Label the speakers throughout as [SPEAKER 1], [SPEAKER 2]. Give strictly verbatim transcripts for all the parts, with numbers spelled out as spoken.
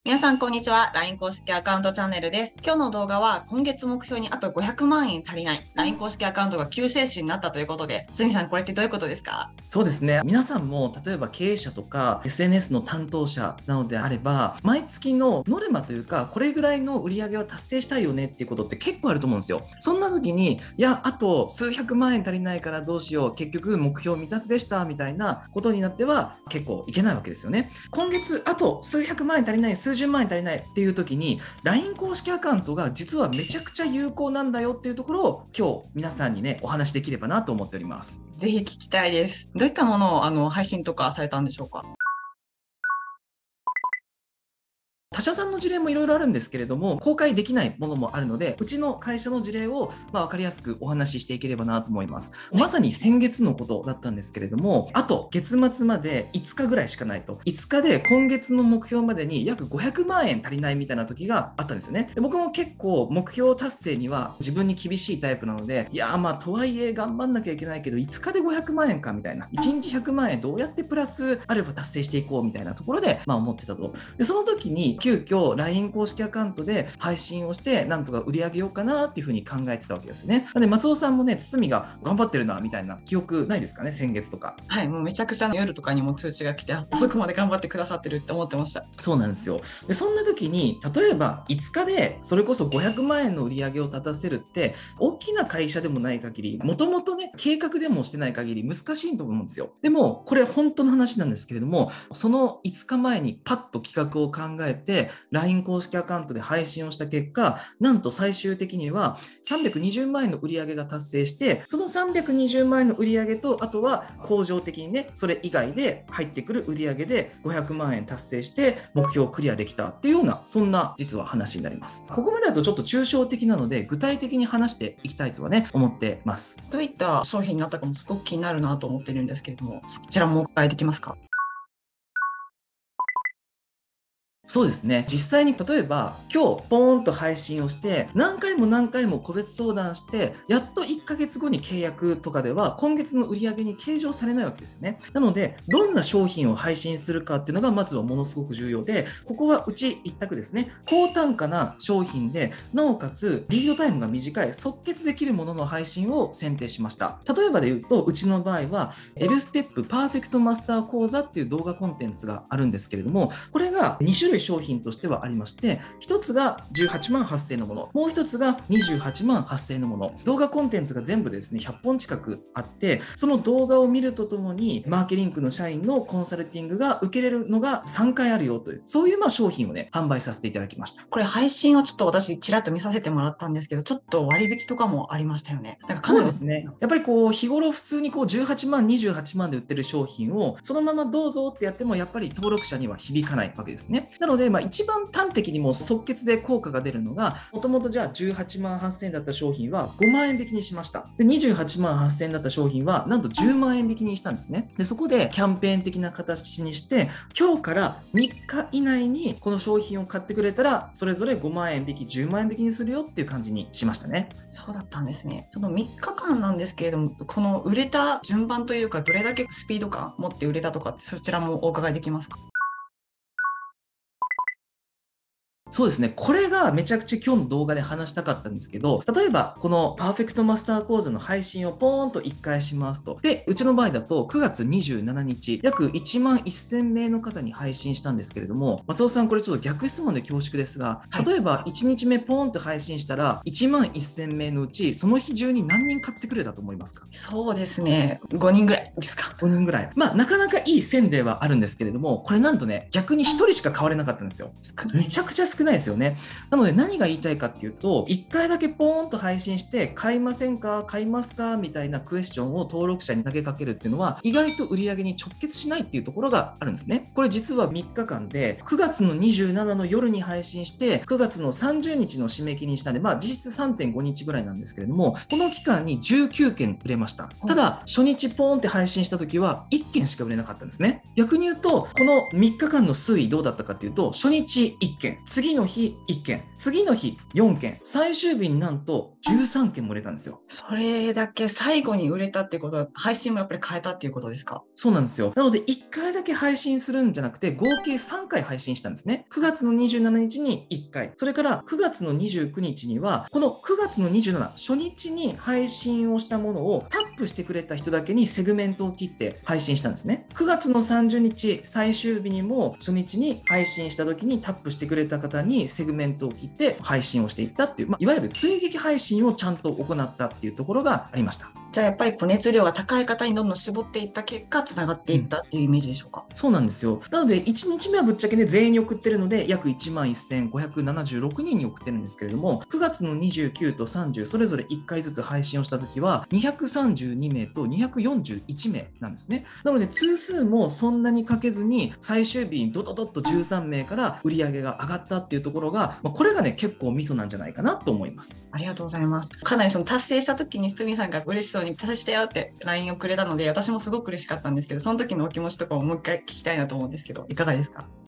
[SPEAKER 1] 皆さん、こんにちは。ライン 公式アカウントチャンネルです。今日の動画は、今月目標にあとごひゃくまんえん足りない ライン 公式アカウントが救世主になったということで、堤さん、これってどういうことですか？
[SPEAKER 2] そうですね。皆さんも、例えば経営者とか エスエヌエス の担当者なのであれば、毎月のノルマというか、これぐらいの売り上げを達成したいよねっていうことって結構あると思うんですよ。そんな時に、いや、あと数百万円足りないからどうしよう、結局目標未達でした、みたいなことになっては結構いけないわけですよね。今月、あと数百万円足りない、数十万円足りないっていう時に、ライン 公式アカウントが実はめちゃくちゃ有効なんだよっていうところを、今日皆さんにね、お話しできればなと思っております。
[SPEAKER 1] ぜひ聞きたいです。どういったものをあの配信とかされたんでしょうか？
[SPEAKER 2] 他社さんの事例もいろいろあるんですけれども、公開できないものもあるので、うちの会社の事例を、まあ、分かりやすくお話ししていければなと思います。まさに先月のことだったんですけれども、あと月末までいつかぐらいしかないと。いつかで今月の目標までに約ごひゃくまんえん足りないみたいな時があったんですよね。で僕も結構目標達成には自分に厳しいタイプなので、いやーまあとはいえ頑張んなきゃいけないけど、いつかでごひゃくまんえんかみたいな。いちにちひゃくまんえんどうやってプラスアルファ達成していこうみたいなところで、まあ思ってたと。で、その時に急遽 ライン 公式アカウントで配信をして、なんとか売り上げようかなっていうふうに考えてたわけですね。なので、松尾さんもね、堤が頑張ってるな、みたいな記憶ないですかね、先月とか。
[SPEAKER 1] はい、もうめちゃくちゃ夜とかにも通知が来て、遅くまで頑張ってくださってるって思ってました。
[SPEAKER 2] そうなんですよ。で、そんな時に、例えばいつかでそれこそごひゃくまんえんの売り上げを立たせるって、大きな会社でもない限り、もともとね、計画でもしてない限り難しいと思うんですよ。でも、これ本当の話なんですけれども、そのいつかまえにパッと企画を考えて、ライン 公式アカウントで配信をした結果、なんと最終的にはさんびゃくにじゅうまんえんの売り上げが達成して、そのさんびゃくにじゅうまんえんの売り上げと、あとは恒常的にね、それ以外で入ってくる売り上げでごひゃくまんえん達成して、目標をクリアできたっていうような、そんな実は話になります。ここまでだとちょっと抽象的なので、具体的に話していきたいとはね、思ってます。
[SPEAKER 1] どういった商品になったかもすごく気になるなと思ってるんですけれども、そちらもお伺いできますか？
[SPEAKER 2] そうですね。実際に例えば今日ポーンと配信をして何回も何回も個別相談してやっといっかげつごに契約とかでは今月の売り上げに計上されないわけですよね。なのでどんな商品を配信するかっていうのがまずはものすごく重要で、ここはうち一択ですね。高単価な商品でなおかつリードタイムが短い即決できるものの配信を選定しました。例えばで言うとうちの場合は L ステップパーフェクトマスター講座っていう動画コンテンツがあるんですけれども、これがに種類商品としてはありまして、一つがじゅうはちまんはっせんえんのもの、もう一つがにじゅうはちまんはっせんえんのもの、動画コンテンツが全部でですね、ひゃっぽん近くあって、その動画を見るとともに、マーケリンクの社員のコンサルティングが受けれるのがさんかいあるよという、そういうまあ商品をね、販売させていただきました。
[SPEAKER 1] これ配信をちょっと私ちらっと見させてもらったんですけど、ちょっと割引とかもありましたよね。なんかかなり
[SPEAKER 2] そうですね。やっぱりこう、日頃普通にこうじゅうはちまん、にじゅうはちまんで売ってる商品を、そのままどうぞってやっても、やっぱり登録者には響かないわけですね。なので、まあ一番端的にも即決で効果が出るのが、もともとじゃあじゅうはちまんはっせんえんだった商品はごまんえん引きにしました。で、にじゅうはちまんはっせんえんだった商品はなんとじゅうまんえん引きにしたんですね。で、そこでキャンペーン的な形にして、今日からみっか以内にこの商品を買ってくれたら、それぞれごまんえん引き、じゅうまんえん引きにするよっていう感じにしましたね。
[SPEAKER 1] そうだったんですね。そのみっかかんなんですけれども、この売れた順番というか、どれだけスピード感持って売れたとかって、そちらもお伺いできますか？
[SPEAKER 2] そうですね。これがめちゃくちゃ今日の動画で話したかったんですけど、例えばこのパーフェクトマスター講座の配信をポーンといっかいしますと。で、うちの場合だとくがつにじゅうしちにち、約いちまんせんめいの方に配信したんですけれども、松尾さんこれちょっと逆質問で恐縮ですが、例えばいちにちめポーンと配信したらいちまんせんめいのうち、その日中に何人買ってくれたと思いますか？
[SPEAKER 1] そうですね。ごにんぐらいですか。
[SPEAKER 2] ごにんぐらい。まあ、なかなかいい線ではあるんですけれども、これなんとね、逆にひとりしか買われなかったんですよ。
[SPEAKER 1] 少ない。
[SPEAKER 2] めちゃくちゃ少ないですよね。なので何が言いたいかっていうと、いっかいだけポーンと配信して、買いませんか買いますかみたいなクエスチョンを登録者に投げかけるっていうのは、意外と売り上げに直結しないっていうところがあるんですね。これ実はみっかかんで、くがつのにじゅうしちの夜に配信して、くがつのさんじゅうにちの締め切りにしたんで、まあ実質 さんてんごにちぐらいなんですけれども、この期間にじゅうきゅうけん売れました。ただ、初日ポーンって配信した時は、いっけんしか売れなかったんですね。逆に言うと、このみっかかんの推移どうだったかっていうと、初日いっけん、次次の日いっけん、次の日よんけん、最終日になんとじゅうさんけんも売れたんですよ。
[SPEAKER 1] それだけ最後に売れたっていうことは、配信もやっぱり変えたっていうことですか？
[SPEAKER 2] そうなんですよ。なのでいっかいだけ配信するんじゃなくて、合計さんかい配信したんですね。くがつのにじゅうしちにちにいっかい、それからくがつのにじゅうくにちには、このくがつのにじゅうしち初日に配信をしたものをタップしてくれた人だけにセグメントを切って配信したんですね。くがつのさんじゅうにち最終日にも初日に配信した時にタップしてくれた方にセグメントを切って配信をしていったっていう、まあ、いわゆる追撃配信をちゃんと行ったっていうところがありました。
[SPEAKER 1] じゃあやっぱりこう熱量が高い方にどんどん絞っていった結果、つながっていったっていうイメージでしょうか？
[SPEAKER 2] うん、そうなんですよ。なのでいちにちめはぶっちゃけね全員に送ってるので約いちまんせんごひゃくななじゅうろくにんに送ってるんですけれども、くがつのにじゅうくとさんじゅうそれぞれいっかいずつ配信をした時はにひゃくさんじゅうにめいとにひゃくよんじゅういちめいなんですね。なので通数もそんなにかけずに最終日にドドドッとじゅうさんめいから売り上げが上がったっていうところが、まあ、これがね結構ミソなんじゃないかなと思います。
[SPEAKER 1] ありがとうございます。かなりその達成した時に鷲見さんが嬉しそうに達成したよって ライン をくれたので、私もすごく嬉しかったんですけど、その時のお気持ちとかをもう一回聞きたいなと思うんですけど、いかがですか？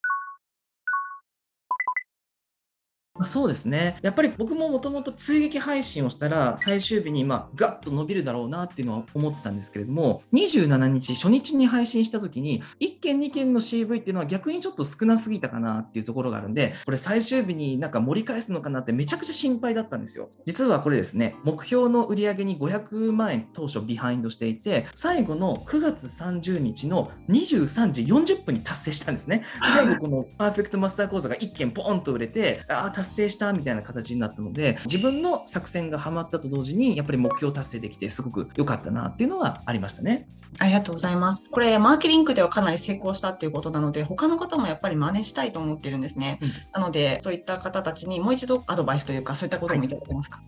[SPEAKER 2] そうですね。やっぱり僕ももともと追撃配信をしたら最終日にまあガッと伸びるだろうなっていうのは思ってたんですけれども、にじゅうしちにち初日に配信した時にいっけんにけんの シーブイ っていうのは逆にちょっと少なすぎたかなっていうところがあるんで、これ最終日になんか盛り返すのかなってめちゃくちゃ心配だったんですよ。実はこれですね、目標の売り上げにごひゃくまんえん当初ビハインドしていて、最後のくがつさんじゅうにちのにじゅうさんじよんじゅっぷんに達成したんですね。最後このパーフェクトマスター講座がいっけんポンと売れて、ああ達成したみたいな形になったので、自分の作戦がハマったと同時にやっぱり目標達成できてすごく良かったなっていうのはありましたね。
[SPEAKER 1] ありがとうございます。これマーケリングではかなり成功したっていうことなので、他の方もやっぱり真似したいと思ってるんですね。うん、なのでそういった方たちにもう一度アドバイスというか、そういったこともいただけますか？はい。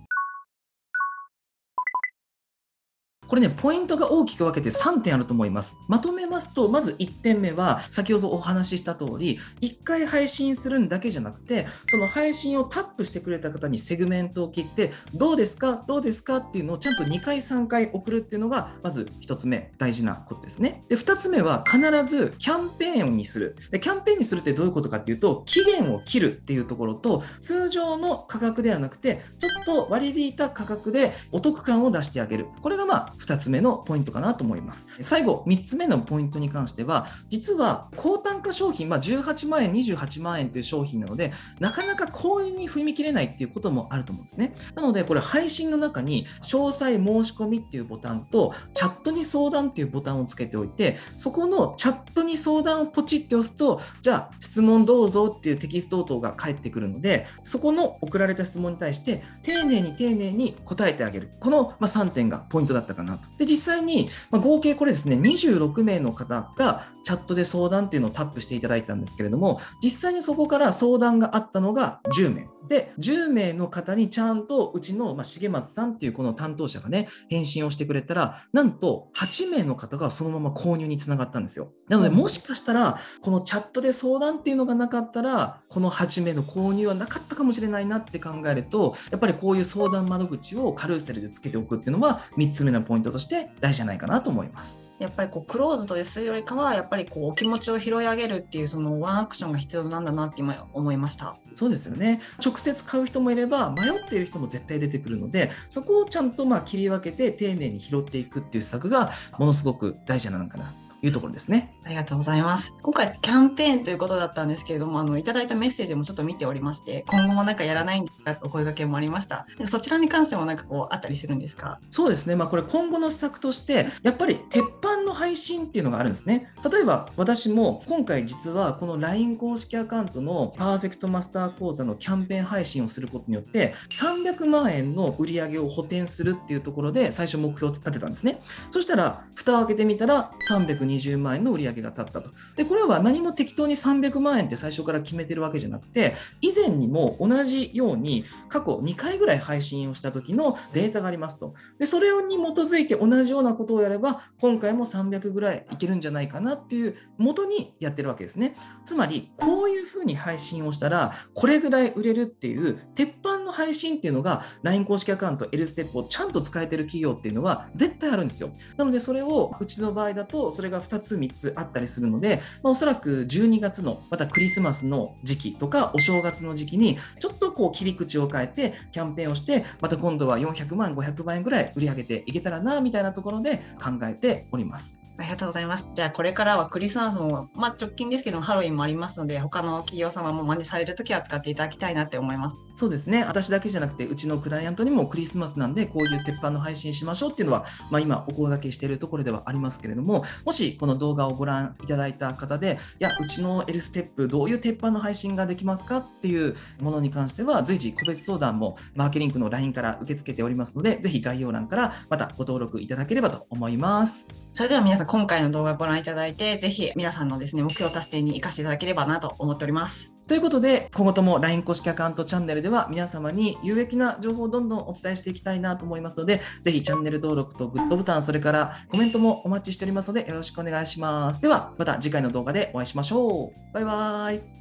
[SPEAKER 2] これね、ポイントが大きく分けてさんてんあると思います。まとめますと、まずいってんめは、先ほどお話しした通り、いっかい配信するんだけじゃなくて、その配信をタップしてくれた方にセグメントを切って、どうですかどうですかっていうのをちゃんとにかいさんかい送るっていうのが、まずひとつめ、大事なことですね。で、ふたつめは、必ずキャンペーンにする。で、キャンペーンにするってどういうことかっていうと、期限を切るっていうところと、通常の価格ではなくて、ちょっと割り引いた価格でお得感を出してあげる。これがまあ、ふたつめのポイントかなと思います。最後、みっつめのポイントに関しては、実は高単価商品、まあ、じゅうはちまんえん、にじゅうはちまんえんという商品なので、なかなか購入に踏み切れないっていうこともあると思うんですね。なので、これ配信の中に詳細申し込みっていうボタンと、チャットに相談っていうボタンをつけておいて、そこのチャットに相談をポチって押すと、じゃあ質問どうぞっていうテキスト応答が返ってくるので、そこの送られた質問に対して丁寧に丁寧に答えてあげる。このさんてんがポイントだったかなと。で、実際に合計これですね、にじゅうろくめいの方がチャットで相談っていうのをタップしていただいたんですけれども、実際にそこから相談があったのがじゅうめい。で、じゅうめいの方にちゃんとうちの、まあ、重松さんっていうこの担当者がね、返信をしてくれたら、なんとはちめいの方がそのまま購入につながったんですよ。なので、もしかしたら、このチャットで相談っていうのがなかったら、このはちめいの購入はなかったかもしれないなって考えると、やっぱりこういう相談窓口をカルーセルでつけておくっていうのは、みっつめのポイントとして大事じゃないかなと思います。
[SPEAKER 1] やっぱりこうクローズドですよりかは、やっぱりこうお気持ちを拾い上げるっていうそのワンアクションが必要なんだなって今思いました。
[SPEAKER 2] そうですよね。直接買う人もいれば迷っている人も絶対出てくるので、そこをちゃんとまあ切り分けて丁寧に拾っていくっていう施策がものすごく大事なのかなというところですね。
[SPEAKER 1] ありがとうございます。今回キャンペーンということだったんですけれども、あのいただいたメッセージもちょっと見ておりまして、今後もなんかやらないんですかお声掛けもありました。なんかそちらに関してもなんかこうあったりするんですか？
[SPEAKER 2] そうですね。まあこれ今後の施策としてやっぱり鉄板の配信っていうのがあるんですね。例えば私も今回実はこの ライン 公式アカウントのパーフェクトマスター講座のキャンペーン配信をすることによってさんびゃくまんえんの売り上げを補填するっていうところで最初目標を立てたんですね。そしたら蓋を開けてみたらさんびゃくにじゅうまんえんの売り上げが立ったと。で、これは何も適当にさんびゃくまんえんって最初から決めてるわけじゃなくて、以前にも同じように過去にかいぐらい配信をした時のデータがありますと。で、それに基づいて同じようなことをやれば、今回もさんびゃくぐらいいけるんじゃないかなっていう元にやってるわけですね。つまり、こういうふうに配信をしたら、これぐらい売れるっていう鉄板のの配信っていうのが ライン 公式アカウント L ステップをちゃんと使えてる企業っていうのは絶対あるんですよ。なのでそれをうちの場合だとそれがふたつみっつあったりするので、まあ、おそらくじゅうにがつのまたクリスマスの時期とかお正月の時期にちょっとこう切り口を変えてキャンペーンをして、また今度はよんひゃくまんごひゃくまんえんぐらい売り上げていけたらなみたいなところで考えております。
[SPEAKER 1] ありがとうございます。じゃあこれからはクリスマスも、まあ、直近ですけどハロウィンもありますので、他の企業様も真似されるときは使っていただきたいなって思います。
[SPEAKER 2] そうですね。私だけじゃなくてうちのクライアントにもクリスマスなんでこういう鉄板の配信しましょうっていうのは、まあ、今お声掛けしているところではありますけれども、もしこの動画をご覧いただいた方で、いやうちの L ステップどういう鉄板の配信ができますかっていうものに関しては随時個別相談もマーケリンクの ライン から受け付けておりますので、ぜひ概要欄からまたご登録いただければと思います。
[SPEAKER 1] それでは皆さん今回の動画をご覧いただいて、ぜひ皆さんのですね、目標達成に生かしていただければなと思っております。
[SPEAKER 2] ということで、今後とも ライン 公式アカウントチャンネルでは皆様に有益な情報をどんどんお伝えしていきたいなと思いますので、ぜひチャンネル登録とグッドボタン、それからコメントもお待ちしておりますのでよろしくお願いします。では、また次回の動画でお会いしましょう。バイバーイ。